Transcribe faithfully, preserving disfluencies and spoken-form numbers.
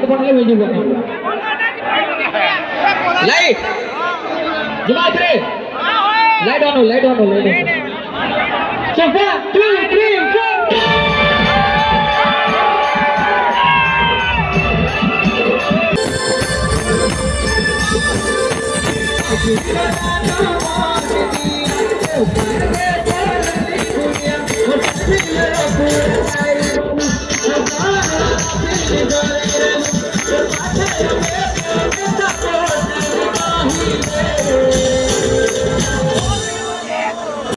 telepon aja juga. Light. Jemaah three. Light on, light on, light on. So four, two, three, four.